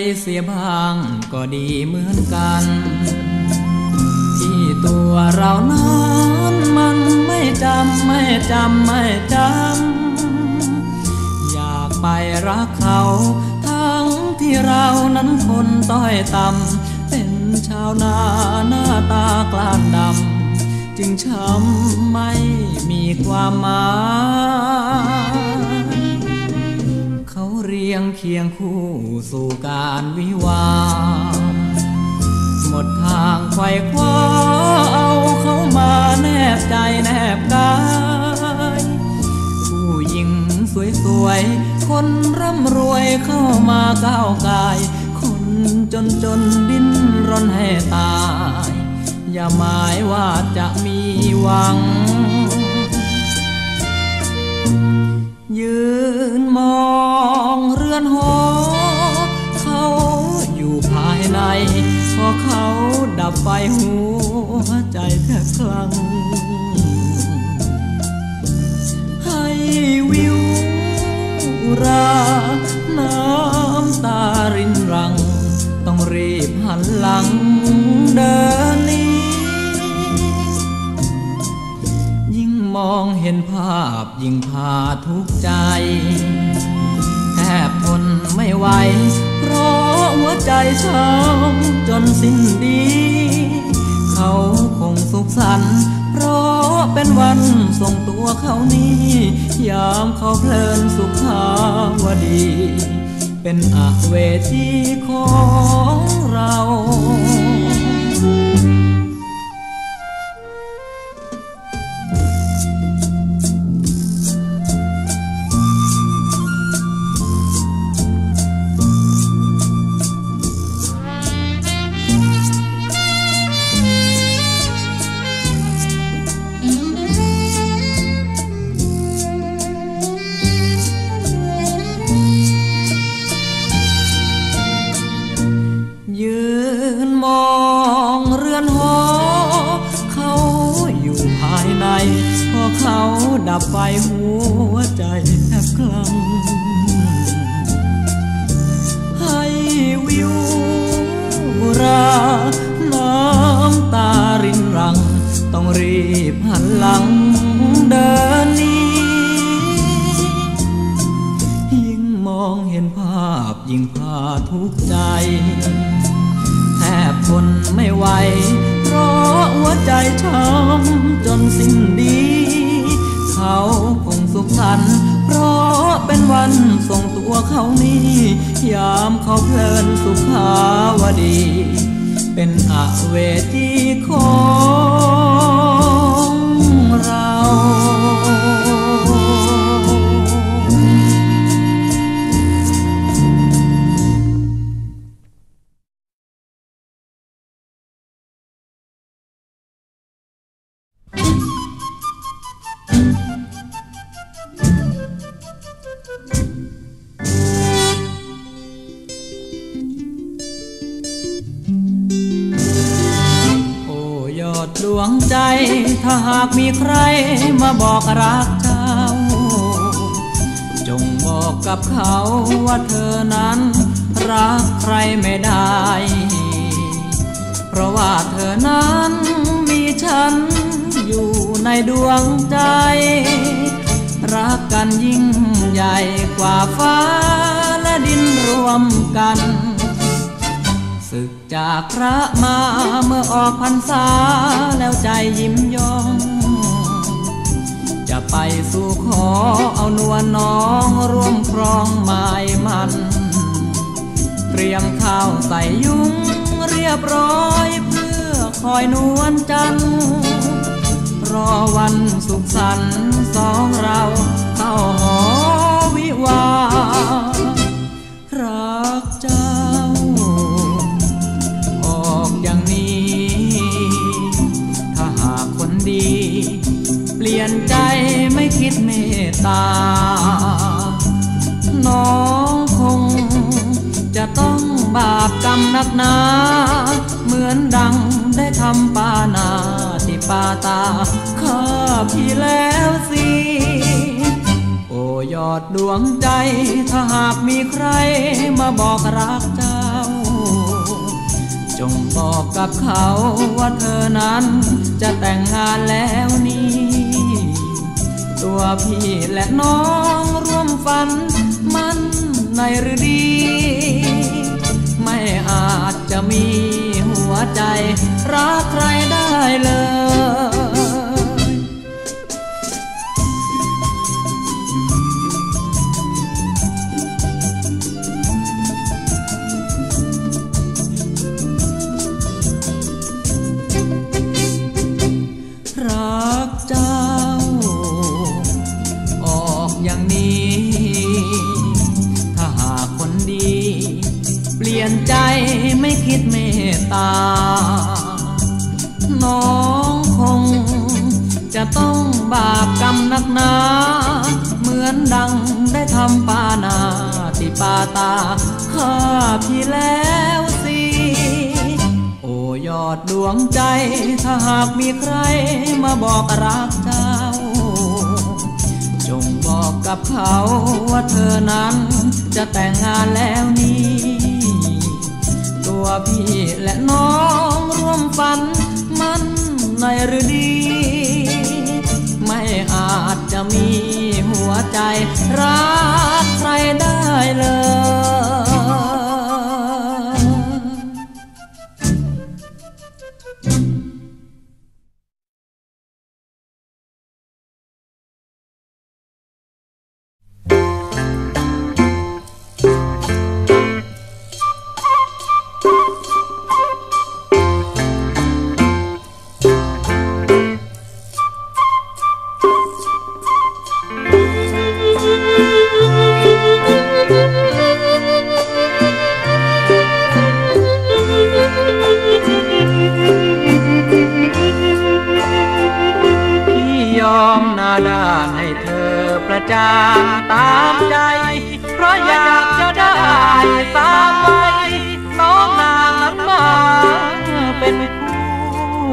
เสียบ้างก็ดีเหมือนกันที่ตัวเรานั้นมันไม่จำไม่อยากไปรักเขาทั้งที่เรานั้นคนต้อยต่ำเป็นชาวนาหน้าตากล้านดำจึงช้ำไม่มีความหมายเขาเรียงเคียงคู่สู่การวิวาห์หมดทางไขว่คว้าเอาเขามาแนบใจแนบกายผู้หญิงสวยๆคนร่ำรวยเข้ามาก้าวกายคนจนดิ้นรนให้ตายอย่าหมายว่าจะมีหวังยืนมองเรือนหอเขาอยู่ภายในพอเขาดับไฟหัวใจแทบคลั่งให้วิวราน้ำตารินรังต้องรีบหันหลังเดินหนียิ่งมองเห็นภาพยิ่งพาทุกข์ใจแทบทนไม่ไหวเพราะหัวใจช้ำจนสิ้นดีเขาคงสุขสันต์เพราะเป็นวันส่งตัวเขานี้ยามเขาเพลินสุขาวดีเป็นอเวทีของเราเขาดับไฟหัวใจแทบคลั่งให้วิวราน้ำตารินรังต้องรีบหันหลังเดินหนียิ่งมองเห็นภาพยิ่งพาทุกข์ใจแทบทนไม่ไหวเพราะหัวใจช้ำจนสิ้นดีเขาคงสุขสันต์เพราะเป็นวันส่งตัวเขานี้ยามเขาเพลินสุขาวดีเป็นอเวทีของเราดวงใจถ้าหากมีใครมาบอกรักเจ้าจงบอกกับเขาว่าเธอนั้นรักใครไม่ได้เพราะว่าเธอนั้นมีฉันอยู่ในดวงใจรักกันยิ่งใหญ่กว่าฟ้าและดินรวมกันศึกจากพระมาเมื่อออกพรรษาแล้วใจยิ้มยองจะไปสู่ขอเอานวลน้องร่วมครองหมายมันเตรียมข้าวใส่ยุ้งเรียบร้อยเพื่อคอยนวลจันทร์รอวันสุขสันต์สองเราเข้าหอวิวาห์รักเจ้าอย่างนี้ถ้าหากคนดีเปลี่ยนใจไม่คิดเมตตาน้องคงจะต้องบาปกรรมนักหนาเหมือนดังได้ทำปานาที่ปาตาข้าพี่แล้วสิโอ้ยอดดวงใจถ้าหากมีใครมาบอกรักเจ้าจงบอกกับเขาว่าเธอนั้นจะแต่งงานแล้วนี้ตัวพี่และน้องร่วมฝันมันในฤดีไม่อาจจะมีหัวใจรักใครได้เลยรักเจ้าออกอย่างนี้ถ้าหากคนดีเปลี่ยนใจไม่คิดเมตตาน้องคงจะต้องบาปกรรมนักหนาเหมือนดังได้ทำปานาติปาตาข้าพี่แล้วสิโอ้ยอดดวงใจถ้าหากมีใครมาบอกรักเจ้าจงบอกกับเขาว่าเธอนั้นจะแต่งงานแล้วนี้ตัวพี่และน้องร่วมฝันมันในฤดีไม่อาจจะมีหัวใจรักใครได้เลยให้เธอประจานตามใจเพราะอยากจะได้สามไว้น้องนางนั้นมาเป็นคู่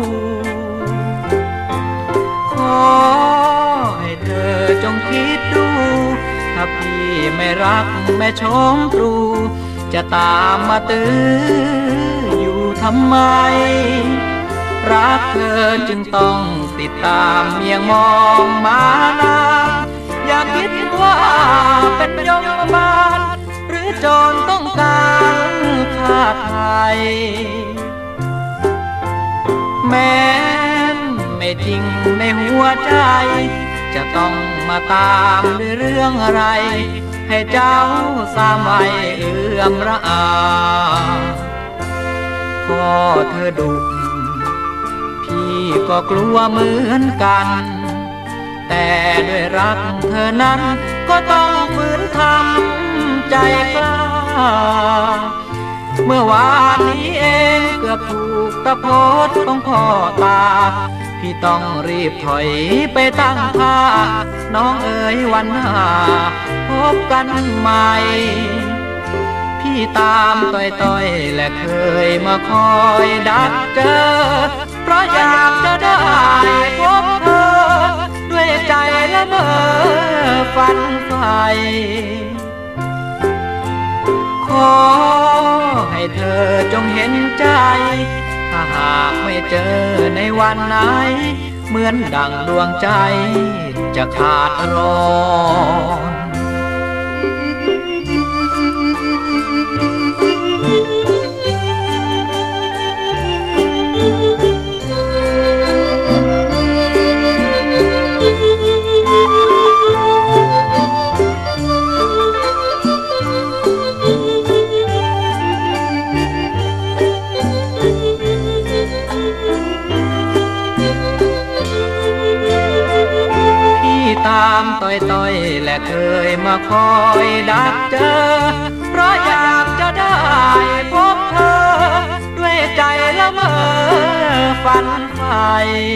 ขอให้เธอจงคิดดูถ้าพี่ไม่รักแม่ชมตรูจะตามมาตื้ออยู่ทำไมรักเธอจึงต้องติดตามเมียงมองมานาอย่าคิดว่าเป็นยมบาลหรือโจรต้องการฆ่าไทยแม้นไม่จริงในหัวใจจะต้องมาตามด้วยเรื่องอะไรให้เจ้าสามไว้เอื้อมระอาพ่อเธอดุพี่ก็กลัวเหมือนกันแต่ด้วยรักเธอนั้นก็ต้องฝืนทำใจกล้าเมื่อวานนี้เองเกือบถูกตะโพดของพ่อตาพี่ต้องรีบถอยไปตั้งท่าน้องเอ๋ยวันหน้าพบกันใหม่พี่ตามต้อยๆและเคยมาคอยดักเจอเพราะอยากจะได้พบเธอด้วยใจละเมอฝันใฝ่ขอให้เธอจงเห็นใจถ้าหากไม่เจอในวันไหนเหมือนดังดวงใจจะขาดร้อนตามต้อยๆและเคยมาคอยดักเจอเพราะอยากจะได้พบเธอด้วยใจละเมอฝันใฝ่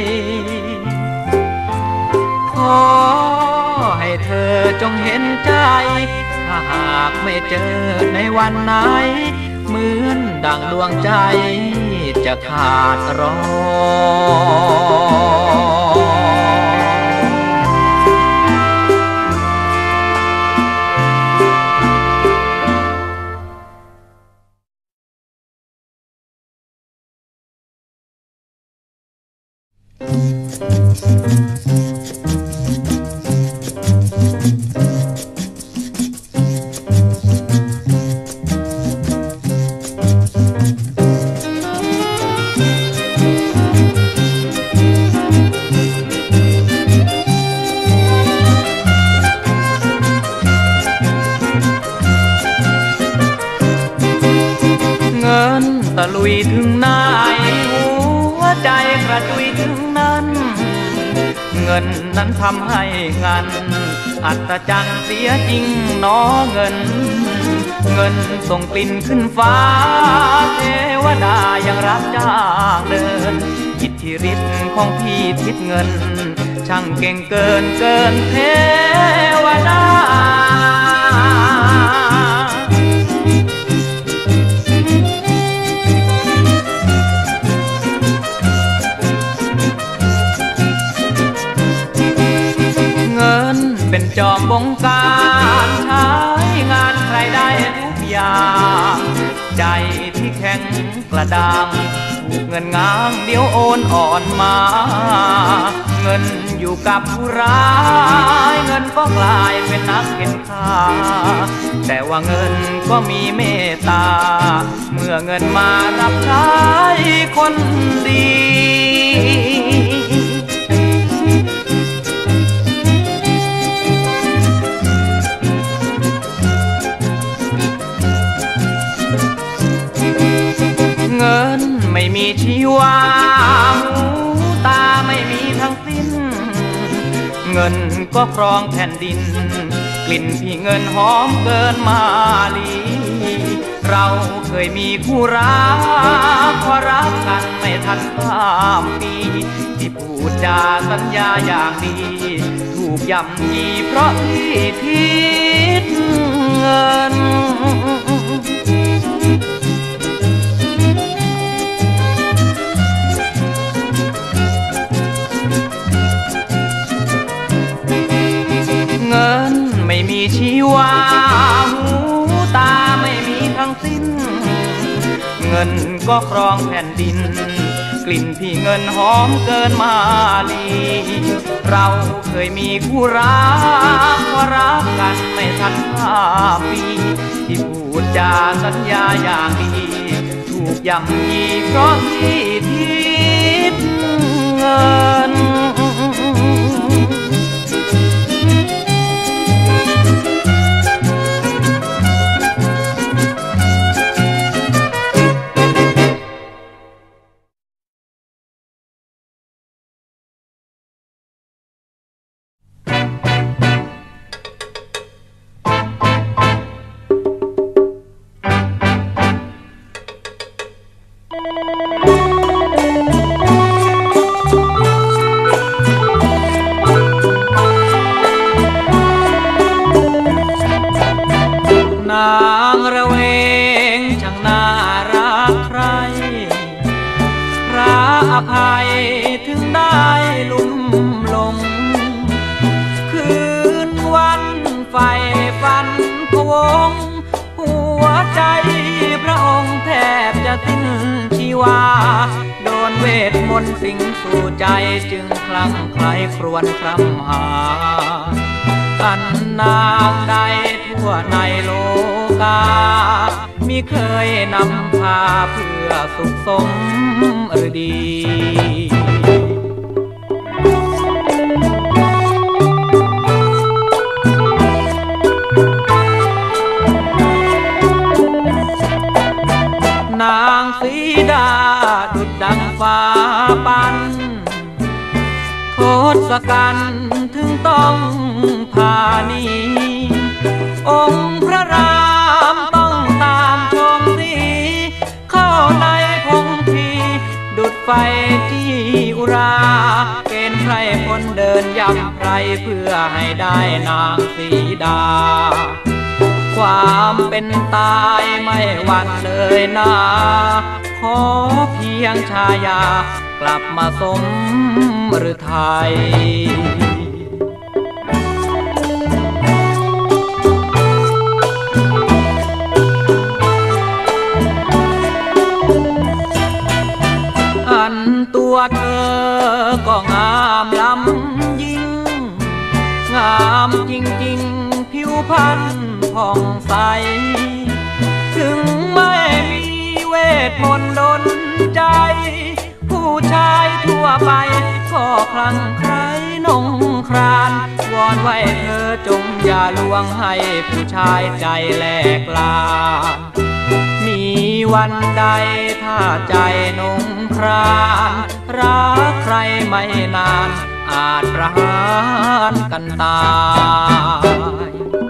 ขอให้เธอจงเห็นใจถ้าหากไม่เจอในวันไหนเหมือนดังดวงใจจะขาดร้อนตะลุยถึงไหนหัวใจกระจุยถึงนั้นเงินนั้นทำให้งานอัศจรรย์เสียจริงหนอเงินส่งกลิ่นขึ้นฟ้าเทวดายังรับจ้างเดินอิทธิฤทธิ์ของพี่ทิศเงินช่างเก่งเกินเทวดาเป็นจอมบงการใช้งานใครได้ทุกอย่างใจที่แข็งกระด้างถูกเงินง้างเดี๋ยวโอนอ่อนมาเงินอยู่กับผู้ร้ายเงินก็กลายเป็นนักเข็นฆ่าแต่ว่าเงินก็มีเมตตาเมื่อเงินมารับใช้คนดีเงินไม่มีชีวาหูตาไม่มีทั้งสิ้นเงินก็ครองแผ่นดินกลิ่นพี่เงินหอมเกินมาลีเราเคยมีคู่รักพอรักกันไม่ทันข้ามปีที่พูดจาสัญญาอย่างดีถูกย่ำยีเพราะพี่ทิศเงินเงินไม่มีชีวาหูตาไม่มีทั้งสิ้นเงินก็ครองแผ่นดินกลิ่นพี่เงินหอมเกินมาลีเราเคยมีคู่รักพอรักกันไม่ทัน5 ปีที่พูดจาสัญญาอย่างดีถูกย่ำยีเพราะพี่ทิศเงินนางระเวงช่างน่ารักใครพระอภัยถึงได้ลุ่มหลงคืนวันไฟฟันพวงหัวใจพระองค์แทบจะสิ้นชีวาโดนเวทมนต์สิงสู่ใจจึงคลั่งไคล้ครวญคร่ำหาอันนางใดทั่วในโลกามิเคยนำพาเพื่อสุขสมหรือดีนางสีดาดุจดังฟ้าปันโทษกันถึงต้องพานีองค์พระรามต้องตามชมสีเข้าในพงพีดุจไฟที่อุราเกณฑ์ใครคนเดินย่ำไพรเพื่อให้ได้นางสีดาความเป็นตายไม่หวั่นเลยนะขอเพียงชายากลับมาสมหรือไทยอันตัวเธอก็งามล้ำยิ่งงามจริงๆผิวพรรณผ่องใสถึงไม่มีเวทมนต์ดลใจผู้ชายทั่วไปก็คลั่งไคล้นงครานวอนไว้เธอจงอย่าลวงให้ผู้ชายใจแหลกลามีวันใดถ้าใจนงครานรักใครไม่นานอาจประหารกันตาย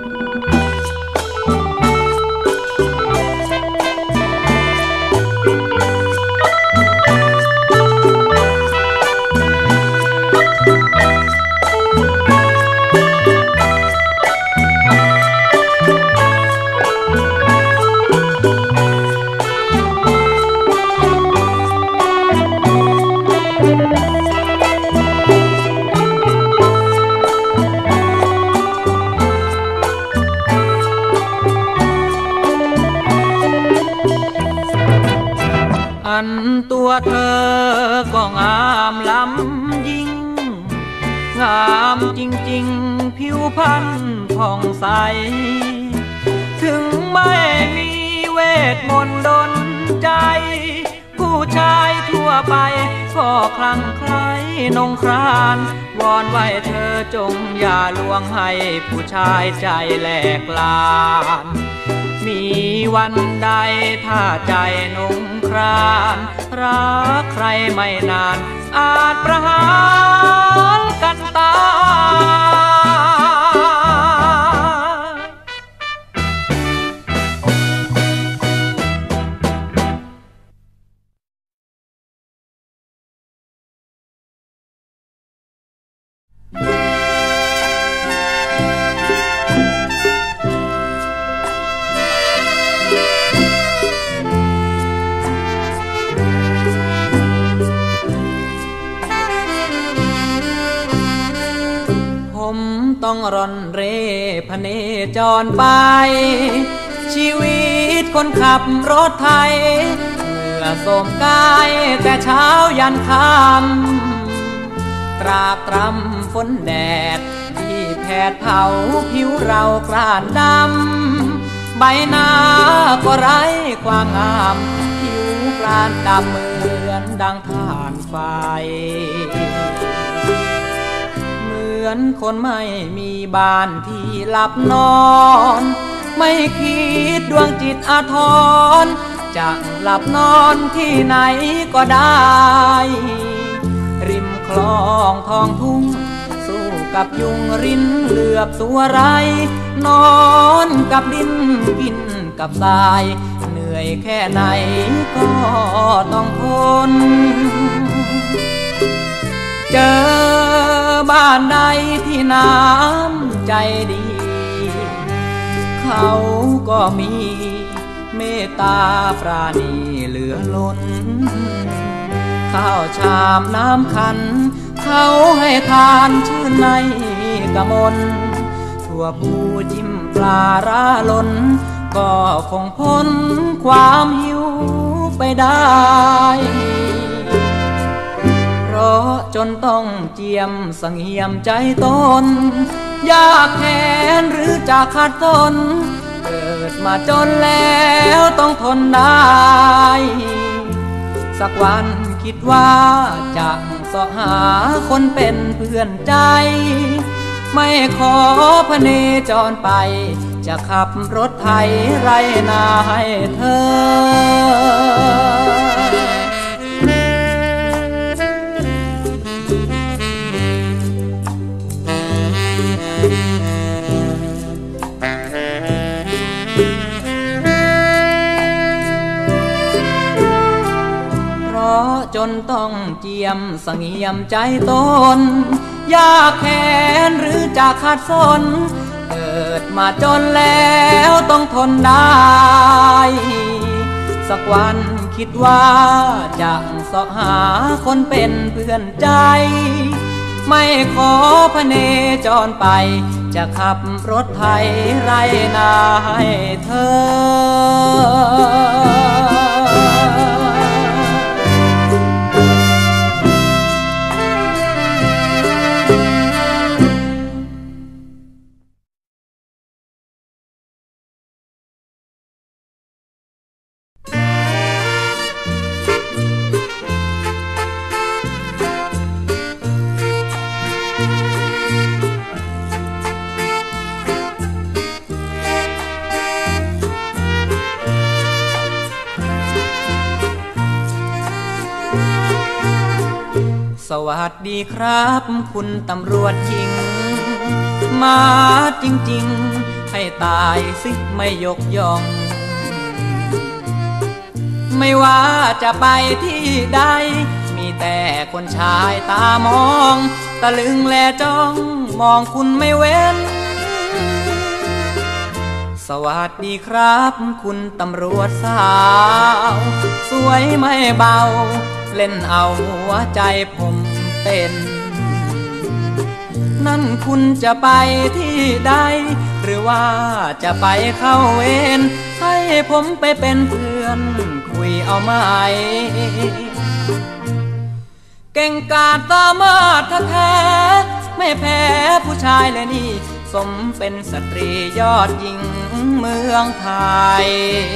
อันตัวเธอก็งามล้ำยิ่งงามจริงๆผิวพรรณผ่องใสถึงไม่มีเวทมนต์ดลใจผู้ชายทั่วไปก็คลั่งไคล้นงครานวอนไว้เธอจงอย่าลวงให้ผู้ชายใจแหลกลานมีวันใดถ้าใจนงครานรักใครไม่นานอาจประหารกันตายต้องร่อนเร่พเนจรไปชีวิตคนขับรถไทยเหงื่อโสมกายแต่เช้ายันค่ำตรากตรำฝนแดดที่แผดเผาผิวเรากล้านดำใบหน้าก็ไร้ความงามผิวกล้านดำเหมือนดังถ่านไฟเหมือนคนไม่มีบ้านที่หลับนอนไม่คิดดวงจิตอาทรจะหลับนอนที่ไหนก็ได้ริมคลองทองทุ่งสู้กับยุงรินเหลือบตัวไรนอนกับดินกินกับทรายเหนื่อยแค่ไหนก็ต้องทนเจอบ้านใดที่น้ำใจดีเขาก็มีเมตตาปราณีเหลือล้นข้าวชามน้ำขันเขาให้ทานชื่นในกมลถั่วปูจิ้มปลาร้าล้นก็คงพ้นความหิวไปได้เพราะจนต้องเจียมสังเหี่ยมใจตนยากแค้นหรือจะขาดตนเกิดมาจนแล้วต้องทนได้สักวันคิดว่าจะเสาะหาคนเป็นเพื่อนใจไม่ขอพเนจรไปจะขับรถไถไรนาให้เธจนต้องเจียมสังเหี่ยมใจตนยากแค้นหรือจะขาดสนเกิดมาจนแล้วต้องทนได้สักวันคิดว่าจะเสาะหาคนเป็นเพื่อนใจไม่ขอพเนจรไปจะขับรถไถไรนาให้เธอสวัสดีครับคุณตำรวจหญิงมาจริงๆให้ตายสิไม่ยกย่องไม่ว่าจะไปที่ใดมีแต่คนชายตามองตะลึงแลจ้องมองคุณไม่เว้นสวัสดีครับคุณตำรวจสาวสวยไม่เบาเล่นเอาหัวใจผมเต้นนั่นคุณจะไปที่ใดหรือว่าจะไปเข้าเวรให้ผมไปเป็นเพื่อนคุยเอาไหมเก่งกาจสามารถแท้ไม่แพ้ผู้ชายเลยนี่สมเป็นสตรียอดหญิงเมืองไทย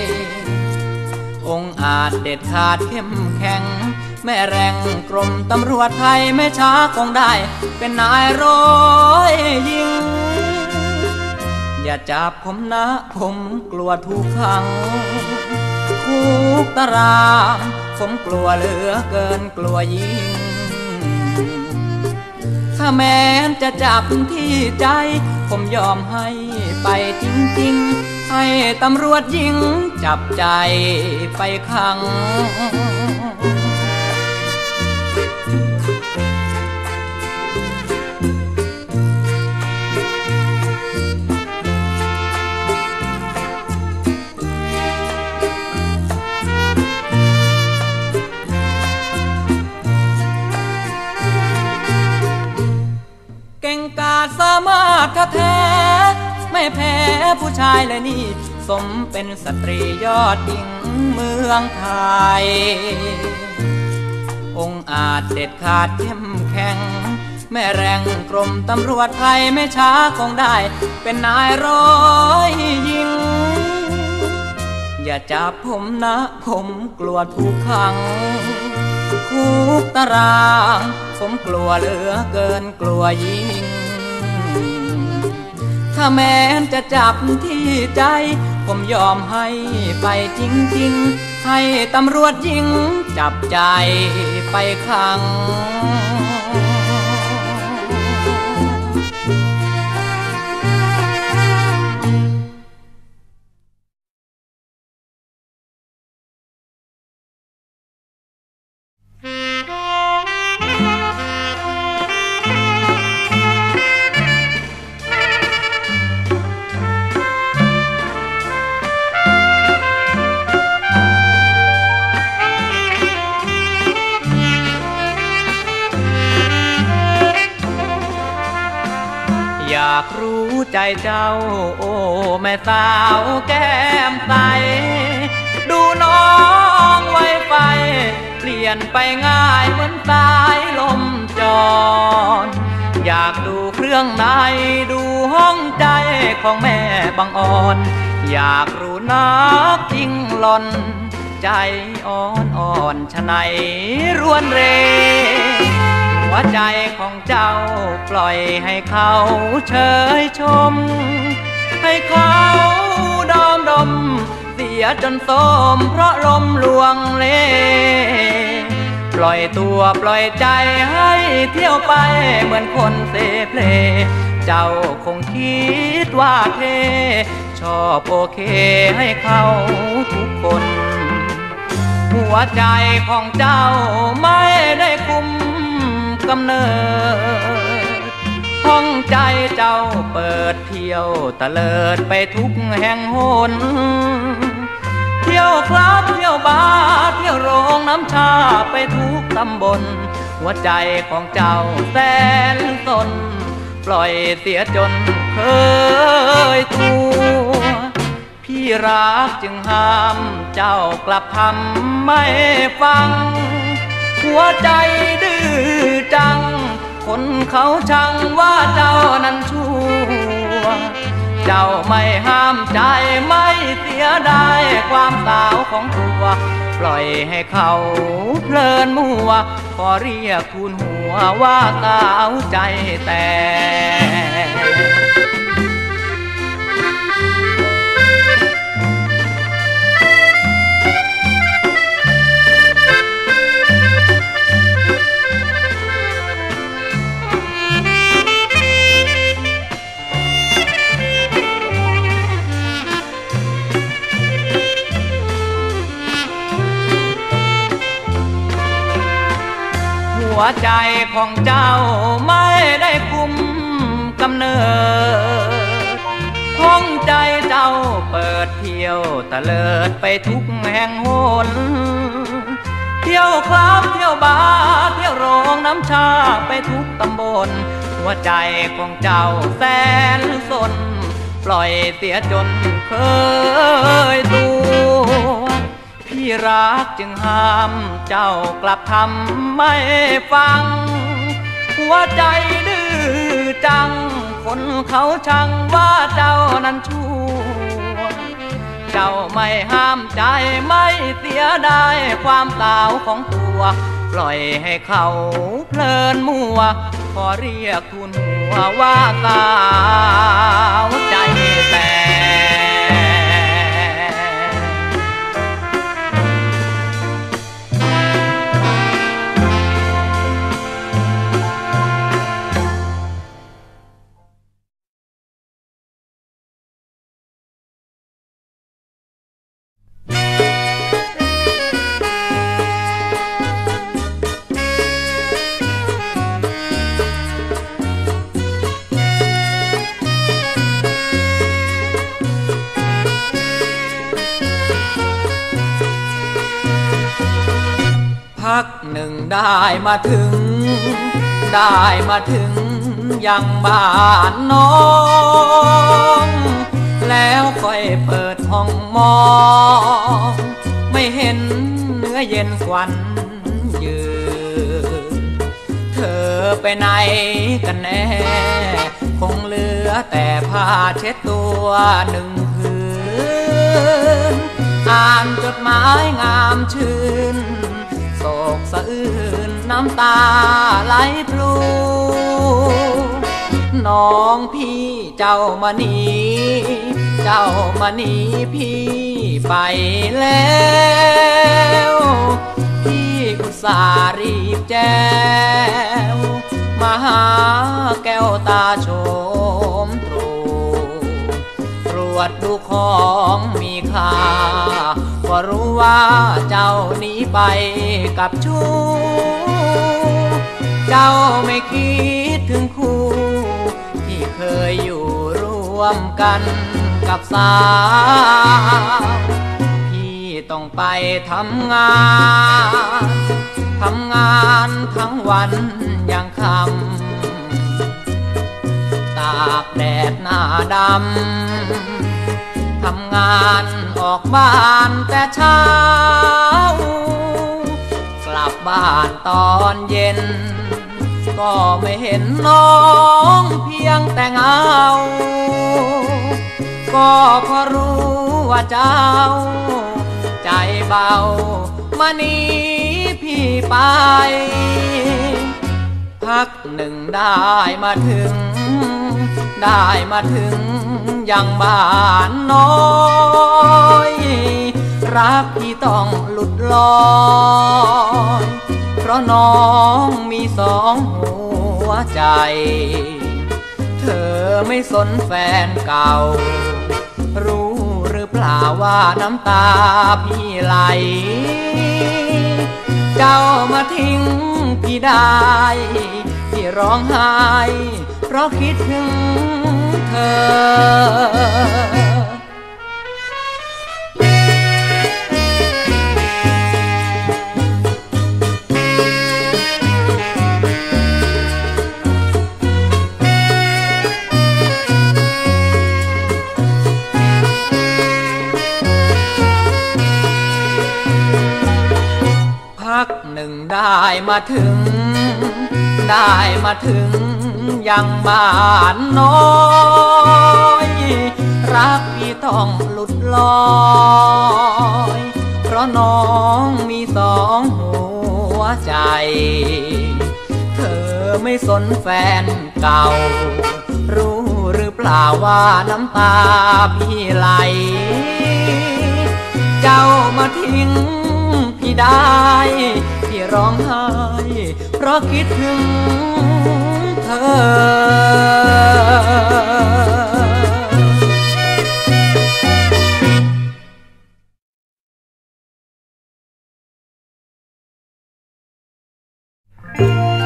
องค์อาจเด็ดขาดเข้มแข็งแม่แรงกรมตำรวจไทยไม่ช้าคงได้เป็นนายร้อยยิงอย่าจับผมนะผมกลัวถูกขังคุกตารางผมกลัวเหลือเกินกลัวยิงถ้าแม้นจะจับที่ใจผมยอมให้ไปจริงๆให้ตำรวจหญิงจับใจไปขังเก่งกาจสามารถแท้ไม่แพ้ผู้ชายเลยนี่สมเป็นสตรียอดหญิงเมืองไทยองค์อาจเด็ดขาดเข้มแข็งแม่แรงกรมตำรวจไทยไม่ช้าคงได้เป็นนายร้อยยิงอย่าจับผมนะผมกลัวถูกขังคุกตารางผมกลัวเหลือเกินกลัวยิงถ้าแม้นจะจับที่ใจผมยอมให้ไปจริงๆให้ตำรวจหญิงจับใจไปขังอยากรู้ใจเจ้าโอ้แม่สาวแก้มใสดูน้องไวไฟเปลี่ยนไปง่ายเหมือนสายลมจรอยากดูเครื่องในดูห้องใจของแม่บังอ่อนอยากรู้นักจริงหล่อนใจอ่อนๆฉะไหนรวนเรหัวใจของเจ้าปล่อยให้เขาเชยชมให้เขาดมเสียจนโทรมเพราะลมลวงเลปล่อยตัวปล่อยใจให้เที่ยวไปเหมือนคนเสเพลเจ้าคงคิดว่าเท่ชอบโอเคให้เขาทุกคนหัวใจของเจ้าไม่ได้คุมกำเนิดห้องใจเจ้าเปิดเที่ยวตะเลิดไปทุกแห่งหนเที่ยวคลับเที่ยวบาร์เที่ยวโรงน้ำชาไปทุกตำบลหัวใจของเจ้าแสนสนปล่อยเสียจนเคยตัวพี่รักจึงห้ามเจ้ากลับทำไม่ฟังหัวใจดื้อจังคนเขาชังว่าเจ้านั้นชั่วเจ้าไม่ห้ามใจไม่เสียดายความสาวของตัวปล่อยให้เขาเพลินมัวขอเรียกทูลหัวว่าสาวใจแต่เวใจของเจ้าไม่ได้คุมกำเนิดห้องใจเจ้าเปิดเที่ยวตะเลิดไปทุกแห่งหนเที่ยวคลับเที่ยวบาร์เที่ยวโรงน้ำชาไปทุกตำบลหัวใจของเจ้าแสนสนปล่อยเสียจนเคยตัวพี่รักจึงห้ามเจ้ากลับทำไม่ฟังหัวใจดื้อจังคนเขาชังว่าเจ้านั้นชั่วเจ้าไม่ห้ามใจไม่เสียดายความสาวของตัวปล่อยให้เขาเพลินมัวพอเรียกทูลหัวว่าสาวใจแตกพักหนึ่งได้มาถึงยังบ้านน้องแล้วค่อยเปิดห้องมองไม่เห็นเนื้อเย็นควันยืนเธอไปไหนกันแน่คงเหลือแต่ผ้าเช็ดตัวหนึ่งผืนอ่านจดหมายงามชื่นโศกสะอื้นน้ำตาไหลพลูน้องพี่เจ้ามานีพี่ไปแล้วพี่อุตส่าห์รีบแจ้วมาหาแก้วตาโฉมตรวจดูของมีค่าก็รู้ว่าเจ้าหนีไปกับชู้เจ้าไม่คิดถึงคู่ที่เคยอยู่ร่วมกันกับสาวพี่ต้องไปทำงานทั้งวันยังค่ำตากแดดหน้าดำทำงานออกบ้านแต่เช้ากลับบ้านตอนเย็นก็ไม่เห็นน้องเพียงแต่เงาก็เพราะรู้ว่าเจ้าใจเบามาหนีพี่ไปพักหนึ่งได้มาถึงยังบ้านน้อยรักพี่ต้องหลุดลอยเพราะน้องมีสองหัวใจเธอไม่สนแฟนเก่ารู้หรือเปล่าว่าน้ำตาพี่ไหลเจ้ามาทิ้งพี่ได้พี่ร้องไห้เพราะคิดถึงเธอพักหนึ่งได้มาถึงยังบ้านน้อยรักพี่ต้องหลุดลอยเพราะน้องมีสองหัวใจเธอไม่สนแฟนเก่ารู้หรือเปล่าว่าน้ำตาพี่ไหลเจ้ามาทิ้งพี่ได้พี่ร้องไห้เพราะคิดถึงเธอ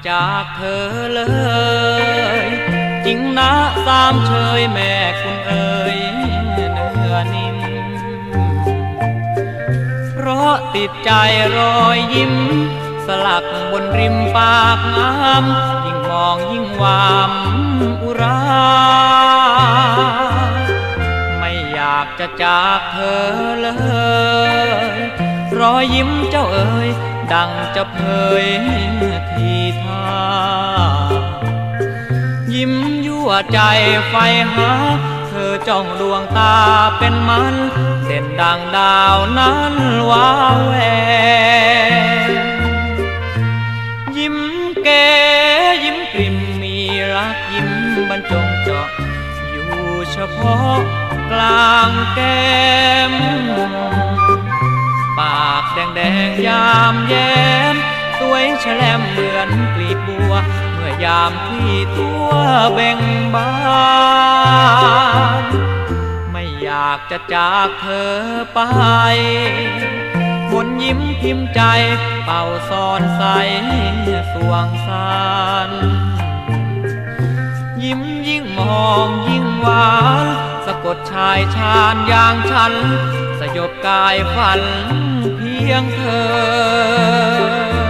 จากเธอเลยจริงนะสามเชยแม่คุณเอ๋ยเนื้อนิ่มเพราะติดใจรอยยิ้มสลักบนริมปากน้ำยิ่งมองยิ่งวามอุราไม่อยากจะจากเธอเลยรอยยิ้มเจ้าเอ๋ยดังจะเผยทีท่ายิ้มยั่วใจไฟหาเธอจ้องดวงตาเป็นมันเด่นดังดาวนั้นว้าแวยิ้มแก่ยิ้มกลิ่มมีรักยิ้มบรรจงเจาะอยู่เฉพาะกลางแก้มปากแดงๆยามแย้มสวยแฉลมเหมือนกลีบบัวเมื่อยามที่ตัวเบ่งบานไม่อยากจะจากเธอไปมนยิ้มพิมพ์ใจเป่าซ่อนใสสวงสารยิ้มยิ่งมองยิ่งหวานสะกดชายชาญอย่างฉันสยบกายฝันเพียงเธอ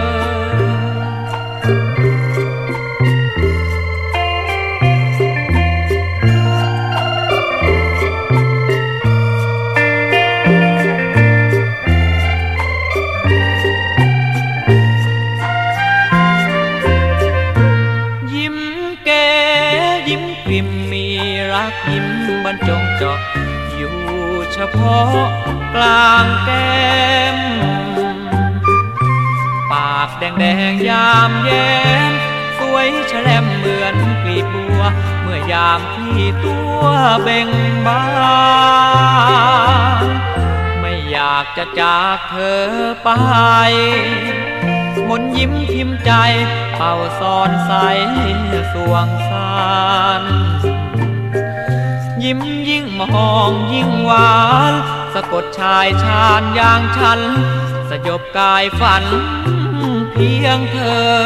ยิ้มแก่ยิ้มกลิ่มมีรักยิ้มบรรจงเจาะอยู่เฉพาะกลางแก้มปากแดงๆยามแย้มสวยแฉลมเหมือนกลีบบัวเมื่อยามที่ตัวเบ่งบานไม่อยากจะจากเธอไปมนยิ้มพิมพ์ใจเป่าซ่อนใสสวงสารยิ้มยิ่งมองยิ่งหวานสะกดชายชาญอย่างฉันสยบกายฝันเพียงเธ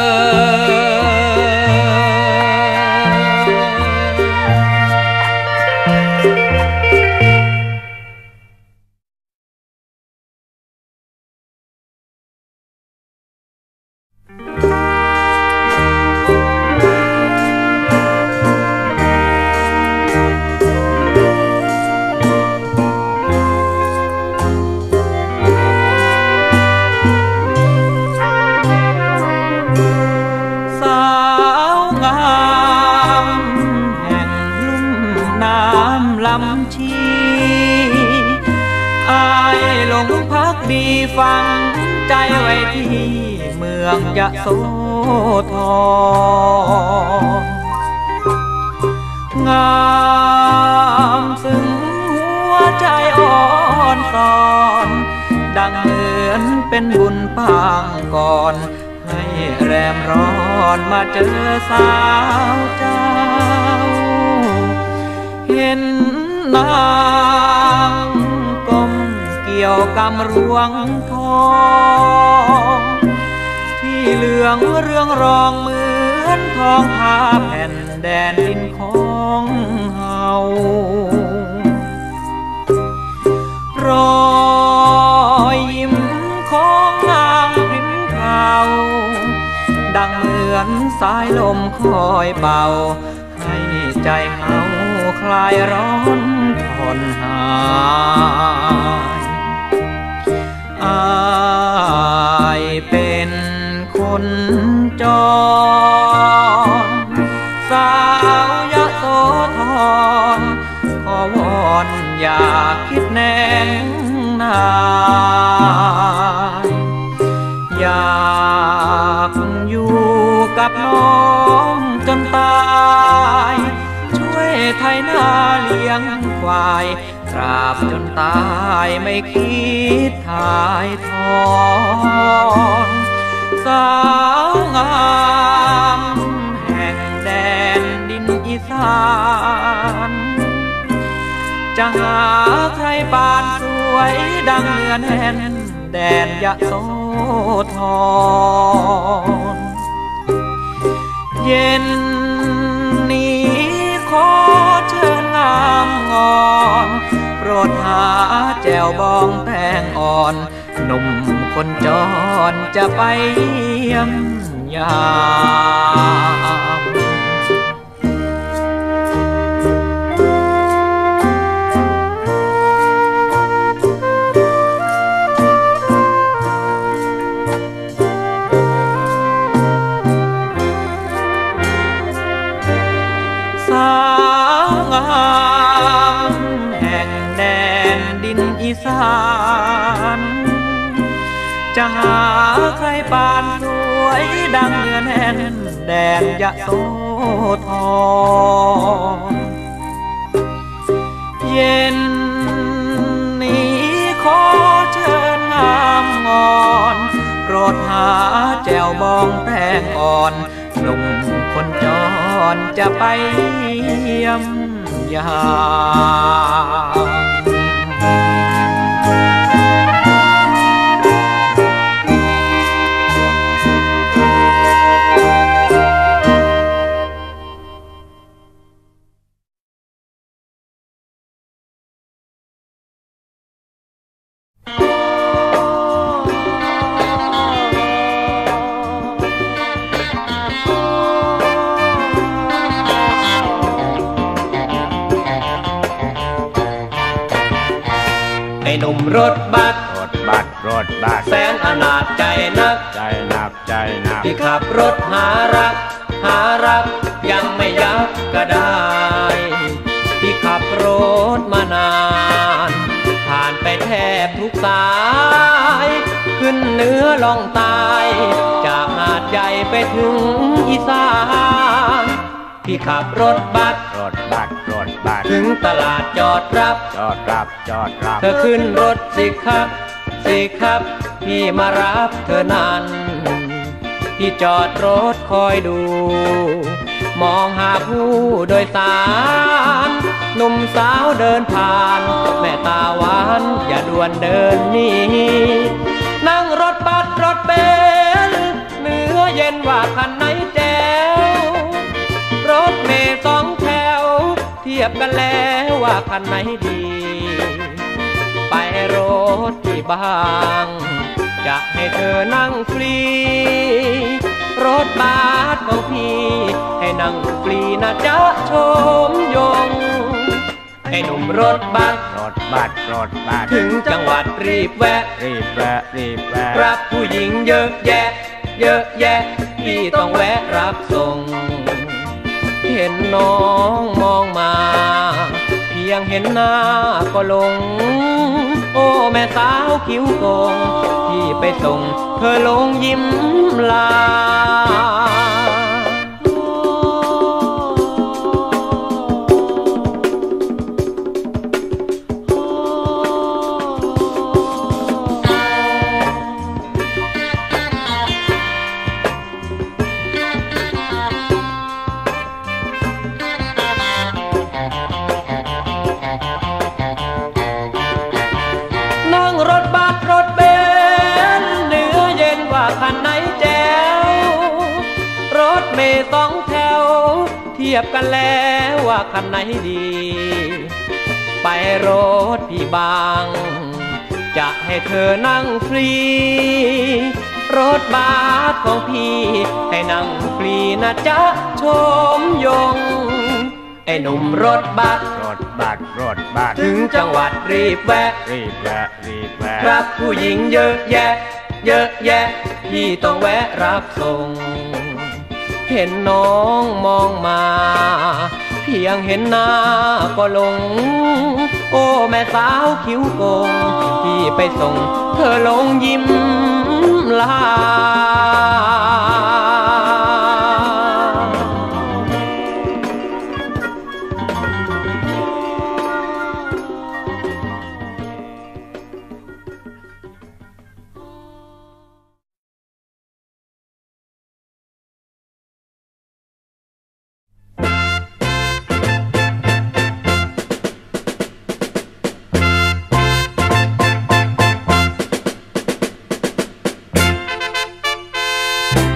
ฟังใจไว้ที่เมืองยะโสธรงามซึ้งหัวใจอ่อนสอนดังเหมือนเป็นบุญปางก่อนให้แรมร้อนมาเจอสาวเจ้าเห็นนางก้มเกี่ยวกำรวงทองที่เหลืองเรื่องรองเหมือนทองผาแผ่นแดนดินของเฮารอยยิ้มของนางริมเขาดังเหมือนสายลมคอยเป่าให้ใจเฮาคลายร้อนผ่อนหายอายเป็นคนจรสาวยโสธรขอวอนอย่าคิดแน่งนายอยากอยู่กับน้องจนตายช่วยไถนาเลี้ยงควายตราบจนตายไม่คิดถ่ายทอนสาวงามแห่งแดนดินอีสานจะหาใครปานสวยดังเหมือนแห่นแดนยโสธรเย็นนี้ขอเชิญงามงอนโปรดหาแจ่วบองแตงอ่อนหนุ่มคนจรจะไปเยี่ยมยามสาวงามแห่งแดนดินอีสานจะหาใครปานสวยดังเนื้อแน่นแดนยะโสธรเย็นนี้ขอเชิญงามงอนโปรดหาแจ่วบองแตงอ่อนหนุ่มคนจรจะไปเยี่ยมยามไอ้หนุ่มรถบัสแสนอนาถใจนักที่ขับรถหารักยังไม่ยักก็ได้ที่ขับรถมานานผ่านไปแทบทุกสายขึ้นเหนือล่องใต้จากหาดใหญ่ไปถึงอีสานที่ขับรถบัสถึงตลาดจอดรับเธอขึ้นรถสิครับพี่มารับเธอนั้นที่จอดรถคอยดูมองหาผู้โดยสารหนุ่มสาวเดินผ่านแม่ตาหวานอย่าด่วนเดินหนีนั่งรถบัสรถเบนซ์เนื้อเย็นว่าคันไหนแจ๋วรถเมล์สองแถวเทียบกันแล้วว่าคันไหนดีไปรถที่บางจะให้เธอนั่งฟรีรถบัสของพี่ให้นั่งฟรีนะจ๊ะชมยงให้หนุ่มรถบัสถึงจังหวัดรีบแวะรับผู้หญิงเยอะแยะพี่ต้องแวะรับส่งเห็นน้องมองมาเพียงเห็นหน้าก็หลงโอ้แม่สาวคิ้วโกงที่ไปส่งเธอลงยิ้มลาสองแถวเทียบกันแล้วว่าคันไหนดีไปรถพี่บางจะให้เธอนั่งฟรีรถบัสของพี่ให้นั่งฟรีนะจ๊ะชมยงไอ้หนุ่มรถบัสถึงจังหวัดรีบแวะรับผู้หญิงเยอะแยะพี่ต้องแวะรับส่งเห็นน้องมองมาเพียงเห็นหน้าก็หลงโอ้แม่สาวคิ้วโกงที่ไปส่งเธอลงยิ้มลาเ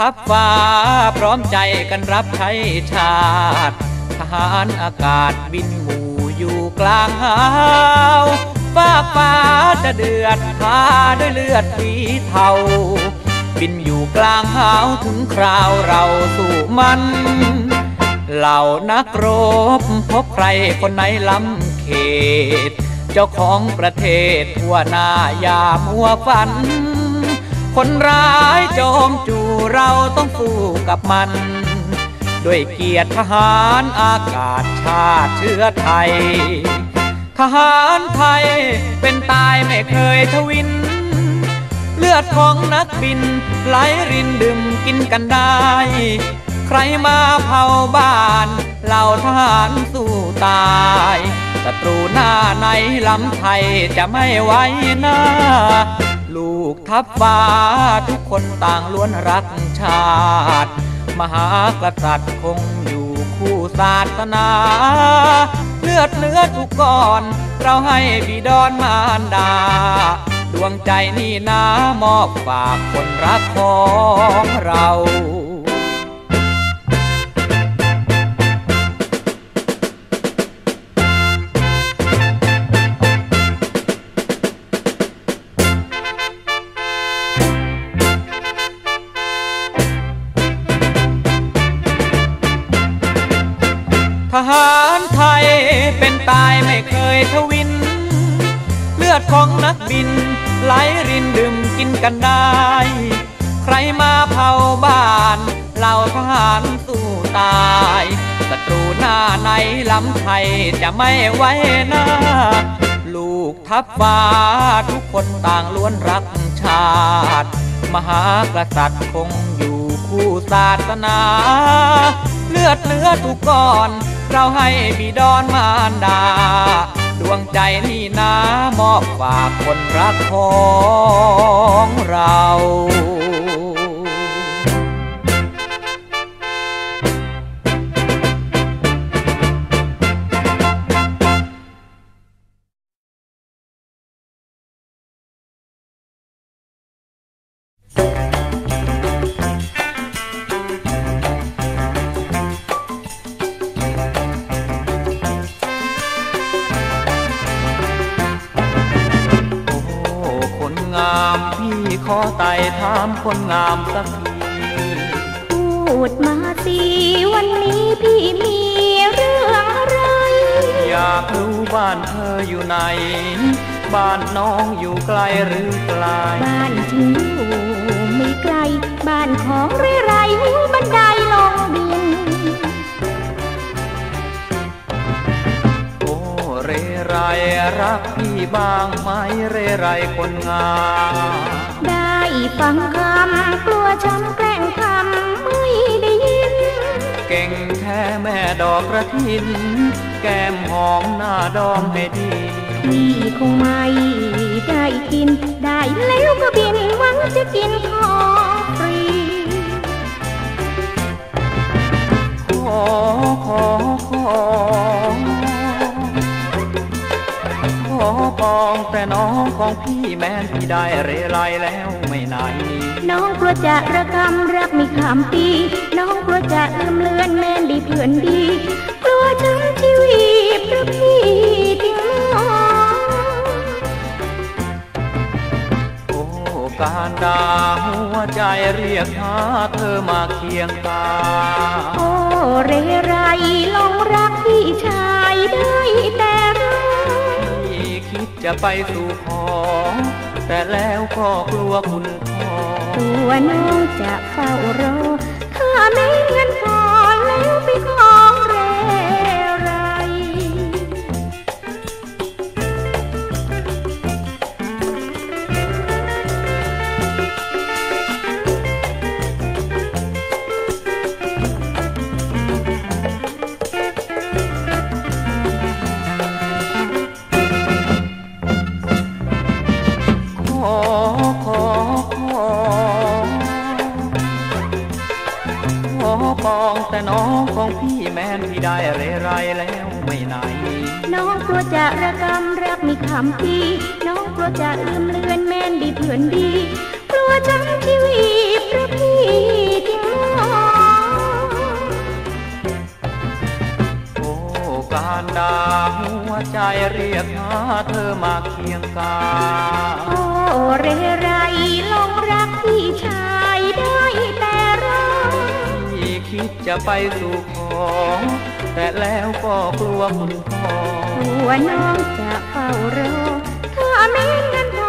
ทัพฟ้าพร้อมใจกันรับใช้ชาติทหารอากาศบินหมู่อยู่กลางหาวฟ้าจะเดือดพาด้วยเลือดสีเทาบินอยู่กลางหาวถึงคราวเราสู้มันเหล่านักรบพบใครคนไหนล้ำเขตเจ้าของประเทศทั่วหน้าอย่ามัวฝันคนร้ายโจมจู่เราต้องสู้กับมันด้วยเกียรติทหารอากาศชาติเชื้อไทยทหารไทยเป็นตายไม่เคยทวินเลือดของนักบินไหลรินดื่มกินกันได้ใครมาเผาบ้านเหล่าทหารสู้ตายศัตรูหน้าไหนล้ำไทยจะไม่ไว้หน้าลูกทัพฟ้าทุกคนต่างล้วนรักชาติมหากษัตริย์คงอยู่คู่ศาสนาเลือดเนื้อทุกก้อนเราให้บิดรมารดาดวงใจนี่นามอบฝากคนรักของเราทหารไทยเป็นตายไม่เคยทวินเลือดของนักบินไหลรินดื่มกินกันได้ใครมาเผาบ้านเหล่าทหารสู้ตายศัตรูหน้าไหนล้ำไทยจะไม่ไว้หน้าลูกทัพฟ้าทุกคนต่างล้วนรักชาติมหากษัตริย์คงอยู่คู่ศาสนาเลือดเนื้อทุกก้อนเราให้บิดรมารดาดวงใจนี่นามอบฝากคนรักของเราพี่ขอไต่ถามคนงามสักทีพูดมาสิวันนี้พี่มีเรื่องอะไรอยากรู้บ้านเธออยู่ไหนบ้านน้องอยู่ไกลหรือไกลบ้านที่อยู่ไม่ไกลบ้านของเร่ไรหิ้วบันไดลงดินโอ้เร่ไรรักพี่บ้างไหมเร่ไรคนงามได้ฟังคำกลัวช้ำแกล้งทำไม่ได้ยินเก่งแท้แม่ดอกกระถินแก้มหอมหน้าดอมให้ดีพี่คงไม่ได้กินได้แล้วก็บินหวังจะกินของฟรีขอปองแต่น้องของพี่แม้ที่ได้เรไรแล้วไม่นานนี้น้องกลัวจะระกำรักมีคำปีน้องกลัวจะลืมเลือนแม่ดีเพื่อนดีกลัวทั้งชีวิตเพราะพี่ทิ้งน้องโอ้การดาหัวใจเรียกหาเธอมาเคียงกายโอ้เรไรลงรักพี่ชายได้แต่คิดจะไปสู่ขอแต่แล้วก็กลัวคุณพ่อตัวน้องจะเฝ้ารอถ้าไม่เงินพอแล้วไปขอเรไรน้องของพี่แม้นพี่ได้เรไรแล้วไม่ไหนน้องกลัวจะระกำรักมีคำพี่น้องกลัวจะลืมเลือนแม่นดีเพื่อนดีกลัวจังชีวิตเพราะพี่ทิ้งการดาหัวใจเรียกหาเธอมาเคียงกายโอ้เรไรลงรักพี่ชายได้แต่ร้องพี่คิดจะไปสู่ขอแต่แล้วก็กลัวคุณพ่อกลัวน้องจะเฝ้ารอถ้าแม้เงินท